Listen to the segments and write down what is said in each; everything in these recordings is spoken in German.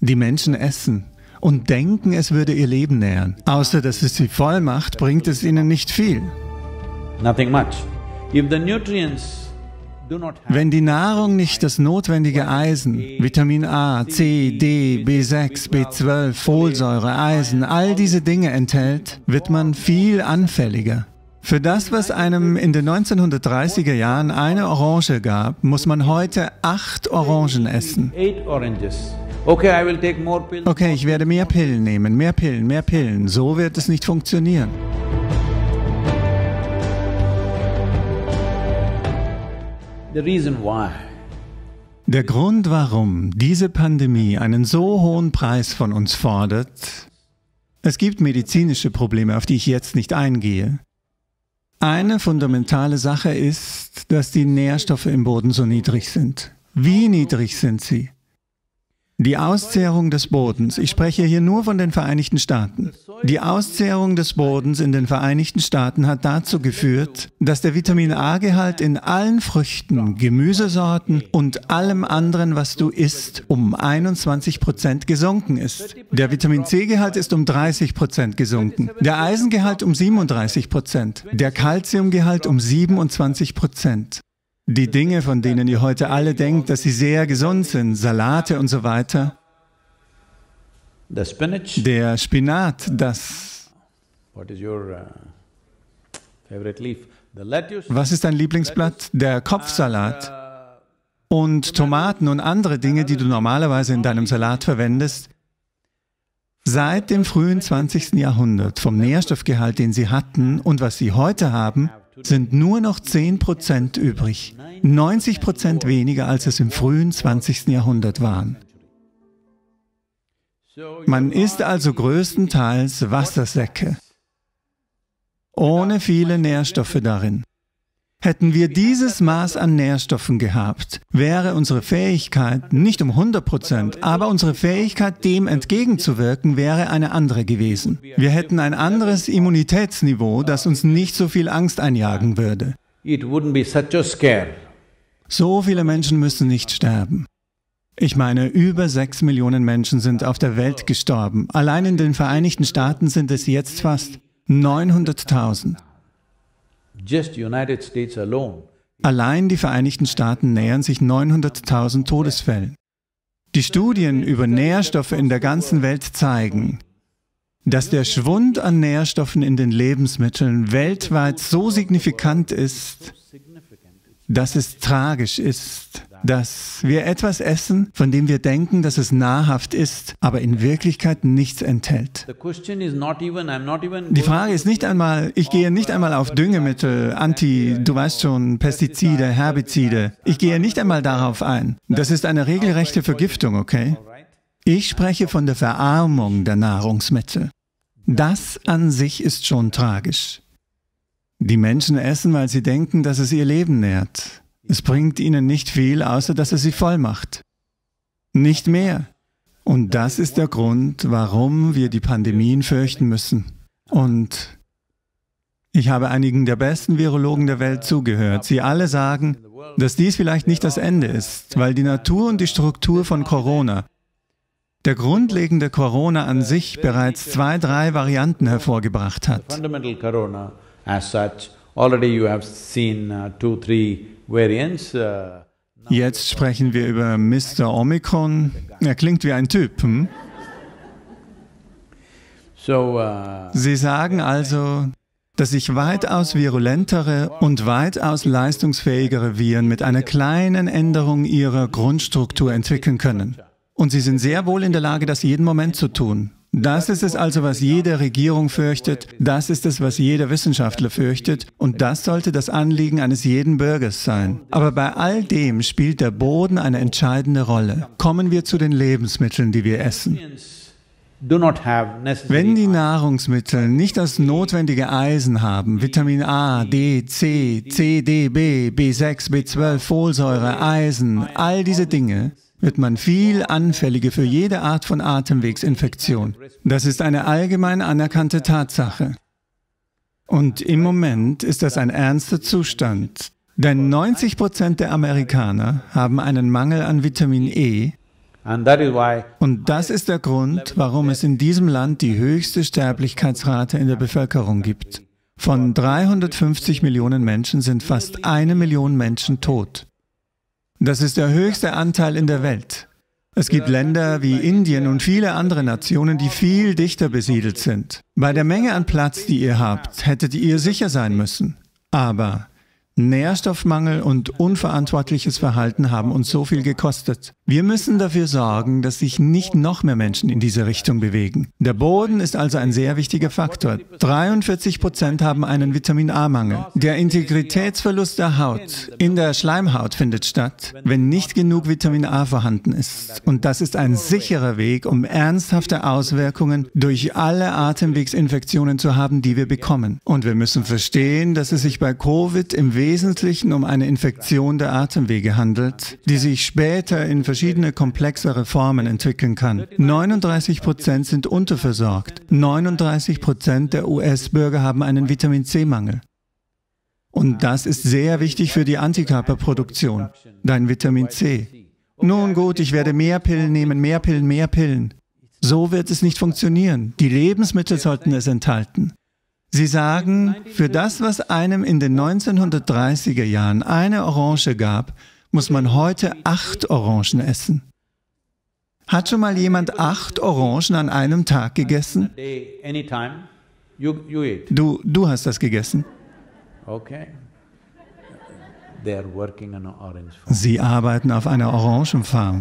Die Menschen essen und denken, es würde ihr Leben nähren. Außer dass es sie voll macht, bringt es ihnen nicht viel. Nothing much. If the nutrients do not have… Wenn die Nahrung nicht das notwendige Eisen, Vitamin A, C, D, B6, B12, Folsäure, Eisen, all diese Dinge enthält, wird man viel anfälliger. Für das, was einem in den 1930er Jahren eine Orange gab, muss man heute 8 Orangen essen. 8 oranges. Okay, I will take more pills. Okay, ich werde mehr Pillen nehmen, mehr Pillen, mehr Pillen. So wird es nicht funktionieren. The reason why. Der Grund, warum diese Pandemie einen so hohen Preis von uns fordert, es gibt medizinische Probleme, auf die ich jetzt nicht eingehe. Eine fundamentale Sache ist, dass die Nährstoffe im Boden so niedrig sind. Wie niedrig sind sie? Die Auszehrung des Bodens, ich spreche hier nur von den Vereinigten Staaten. Die Auszehrung des Bodens in den Vereinigten Staaten hat dazu geführt, dass der Vitamin-A-Gehalt in allen Früchten, Gemüsesorten und allem anderen, was du isst, um 21% gesunken ist. Der Vitamin-C-Gehalt ist um 30% gesunken, der Eisengehalt um 37%, der Calciumgehalt um 27%. Die Dinge, von denen ihr heute alle denkt, dass sie sehr gesund sind, Salate und so weiter, The spinach. der Spinat, das… What is your favorite leaf? The lettuce. Was ist dein Lieblingsblatt? Der Kopfsalat und Tomaten und andere Dinge, die du normalerweise in deinem Salat verwendest, seit dem frühen 20. Jahrhundert, vom Nährstoffgehalt, den sie hatten und was sie heute haben, sind nur noch 10% übrig. 90% weniger, als es im frühen 20. Jahrhundert waren. Man isst also größtenteils Wassersäcke, ohne viele Nährstoffe darin. Hätten wir dieses Maß an Nährstoffen gehabt, wäre unsere Fähigkeit nicht um 100%, aber unsere Fähigkeit, dem entgegenzuwirken, wäre eine andere gewesen. Wir hätten ein anderes Immunitätsniveau, das uns nicht so viel Angst einjagen würde. It wouldn't be such a scare. So viele Menschen müssen nicht sterben. Ich meine, über 6 Millionen Menschen sind auf der Welt gestorben. Allein in den Vereinigten Staaten sind es jetzt fast 900.000. Just United States alone. Allein die Vereinigten Staaten nähern sich 900.000 Todesfällen. Die Studien über Nährstoffe in der ganzen Welt zeigen, dass der Schwund an Nährstoffen in den Lebensmitteln weltweit so signifikant ist, dass es tragisch ist, dass wir etwas essen, von dem wir denken, dass es nahrhaft ist, aber in Wirklichkeit nichts enthält. Die Frage ist nicht einmal, ich gehe nicht einmal auf Düngemittel, du weißt schon, Pestizide, Herbizide. Ich gehe nicht einmal darauf ein. Das ist eine regelrechte Vergiftung, okay? Ich spreche von der Verarmung der Nahrungsmittel. Das an sich ist schon tragisch. Die Menschen essen, weil sie denken, dass es ihr Leben nährt. Es bringt ihnen nicht viel, außer dass es sie voll macht. Nicht mehr. Und das ist der Grund, warum wir die Pandemien fürchten müssen. Und ich habe einigen der besten Virologen der Welt zugehört. Sie alle sagen, dass dies vielleicht nicht das Ende ist, weil die Natur und die Struktur von Corona, der grundlegende Corona an sich, bereits 2, 3 Varianten hervorgebracht hat. Fundamental corona as such, already you have seen 2, 3 variants. Jetzt sprechen wir über Mr. Omicron. Er klingt wie ein Typ. Sie sagen also, dass sich weitaus virulentere und weitaus leistungsfähigere Viren mit einer kleinen Änderung ihrer Grundstruktur entwickeln können. Und sie sind sehr wohl in der Lage, das jeden Moment zu tun. Das ist es also, was jede Regierung fürchtet, das ist es, was jeder Wissenschaftler fürchtet, und das sollte das Anliegen eines jeden Bürgers sein. Aber bei all dem spielt der Boden eine entscheidende Rolle. Kommen wir zu den Lebensmitteln, die wir essen. Wenn die Nahrungsmittel nicht das notwendige Eisen haben, Vitamin A, D, C, C, D, B, B6, B12, Folsäure, Eisen, all diese Dinge, wird man viel anfälliger für jede Art von Atemwegsinfektion. Das ist eine allgemein anerkannte Tatsache. Und im Moment ist das ein ernster Zustand, denn 90% der Amerikaner haben einen Mangel an Vitamin E Und das ist der Grund, warum es in diesem Land die höchste Sterblichkeitsrate in der Bevölkerung gibt. Von 350 Millionen Menschen sind fast 1 Million Menschen tot. Das ist der höchste Anteil in der Welt. Es gibt Länder wie Indien und viele andere Nationen, die viel dichter besiedelt sind. Bei der Menge an Platz, die ihr habt, hättet ihr sicher sein müssen. Aber Nährstoffmangel und unverantwortliches Verhalten haben uns so viel gekostet. Wir müssen dafür sorgen, dass sich nicht noch mehr Menschen in diese Richtung bewegen. Der Boden ist also ein sehr wichtiger Faktor. 43% haben einen Vitamin-A-Mangel. Der Integritätsverlust der Haut in der Schleimhaut findet statt, wenn nicht genug Vitamin A vorhanden ist. Und das ist ein sicherer Weg, um ernsthafte Auswirkungen durch alle Atemwegsinfektionen zu haben, die wir bekommen. Und wir müssen verstehen, dass es sich bei Covid im Wesentlichen um eine Infektion der Atemwege handelt, die sich später in verschiedene komplexere Formen entwickeln kann. 39% sind unterversorgt. 39% der US-Bürger haben einen Vitamin-C-Mangel. Und das ist sehr wichtig für die Antikörperproduktion, dein Vitamin C. Nun gut, ich werde mehr Pillen nehmen, mehr Pillen, mehr Pillen. So wird es nicht funktionieren. Die Lebensmittel sollten es enthalten. Sie sagen, für das, was einem in den 1930er Jahren eine Orange gab, muss man heute 8 Orangen essen. Hat schon mal jemand 8 Orangen an einem Tag gegessen? Du hast das gegessen. Sie arbeiten auf einer Orangenfarm.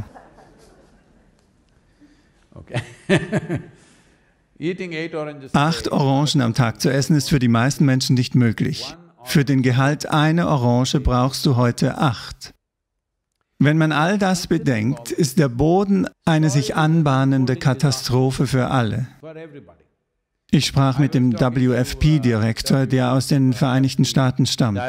8 Orangen am Tag zu essen ist für die meisten Menschen nicht möglich. Für den Gehalt einer Orange brauchst du heute 8. Wenn man all das bedenkt, ist der Boden eine sich anbahnende Katastrophe für alle. Ich sprach mit dem WFP-Direktor, der aus den Vereinigten Staaten stammt.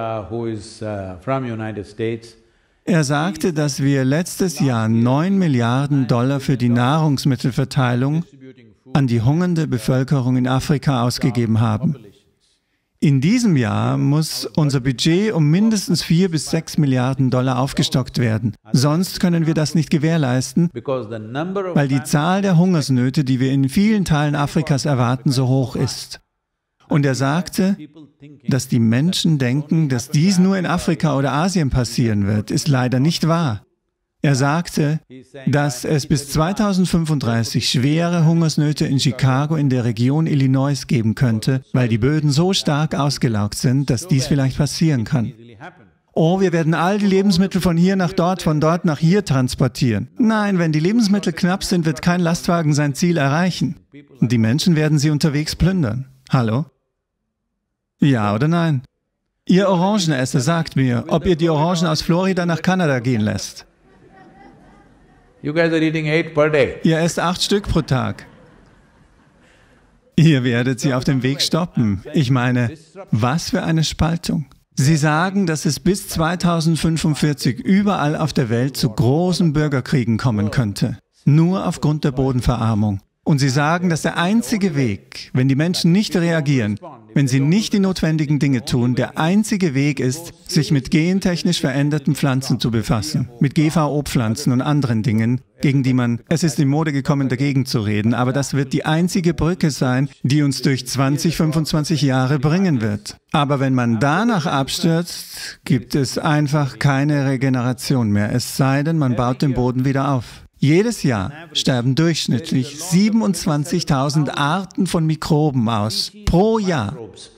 Er sagte, dass wir letztes Jahr 9 Milliarden $ für die Nahrungsmittelverteilung an die hungernde Bevölkerung in Afrika ausgegeben haben. In diesem Jahr muss unser Budget um mindestens 4 bis 6 Milliarden $ aufgestockt werden. Sonst können wir das nicht gewährleisten, weil die Zahl der Hungersnöte, die wir in vielen Teilen Afrikas erwarten, so hoch ist. Und er sagte, dass die Menschen denken, dass dies nur in Afrika oder Asien passieren wird, ist leider nicht wahr. Er sagte, dass es bis 2035 schwere Hungersnöte in Chicago in der Region Illinois geben könnte, weil die Böden so stark ausgelaugt sind, dass dies vielleicht passieren kann. Oh, wir werden all die Lebensmittel von hier nach dort, von dort nach hier transportieren. Nein, wenn die Lebensmittel knapp sind, wird kein Lastwagen sein Ziel erreichen. Und die Menschen werden sie unterwegs plündern. Hallo? Ja oder nein? Ihr Orangenesser, sagt mir, ob ihr die Orangen aus Florida nach Kanada gehen lässt. You guys are eating 8 per day. Ihr esst 8 Stück pro Tag. Ihr werdet sie auf dem Weg stoppen. Ich meine, was für eine Spaltung. Sie sagen, dass es bis 2045 überall auf der Welt zu großen Bürgerkriegen kommen könnte. Nur aufgrund der Bodenverarmung. Und sie sagen, dass der einzige Weg, wenn die Menschen nicht reagieren, wenn sie nicht die notwendigen Dinge tun, der einzige Weg ist, sich mit gentechnisch veränderten Pflanzen zu befassen, mit GVO-Pflanzen und anderen Dingen, gegen die es ist in Mode gekommen, dagegen zu reden, aber das wird die einzige Brücke sein, die uns durch 20, 25 Jahre bringen wird. Aber wenn man danach abstürzt, gibt es einfach keine Regeneration mehr, es sei denn, man baut den Boden wieder auf. Jedes Jahr sterben durchschnittlich 27.000 Arten von Mikroben aus, pro Jahr.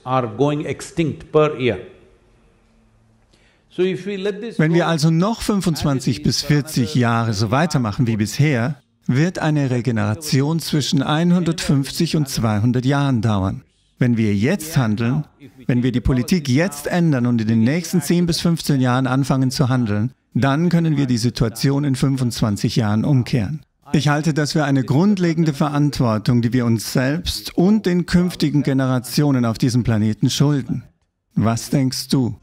Wenn wir also noch 25 bis 40 Jahre so weitermachen wie bisher, wird eine Regeneration zwischen 150 und 200 Jahren dauern. Wenn wir jetzt handeln, wenn wir die Politik jetzt ändern und in den nächsten 10 bis 15 Jahren anfangen zu handeln, dann können wir die Situation in 25 Jahren umkehren. Ich halte das für eine grundlegende Verantwortung, die wir uns selbst und den künftigen Generationen auf diesem Planeten schulden. Was denkst du?